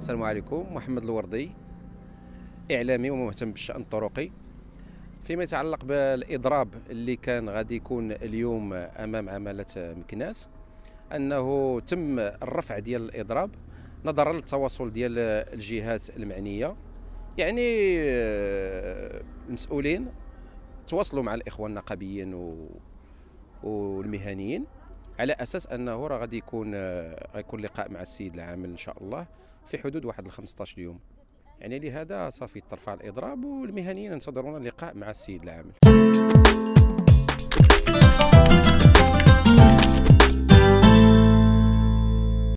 السلام عليكم. محمد الوردي، إعلامي ومهتم بالشأن الطرقي. فيما يتعلق بالإضراب اللي كان غادي يكون اليوم أمام عمالة مكناس، أنه تم الرفع ديال الإضراب نظرا للتواصل ديال الجهات المعنية. يعني المسؤولين تواصلوا مع الإخوان النقابيين والمهنيين على اساس انه راه غادي يكون لقاء مع السيد العامل ان شاء الله في حدود واحد 15 يوم. يعني لهذا صافي ترفع الاضراب والمهنيين ينتظرون اللقاء مع السيد العامل.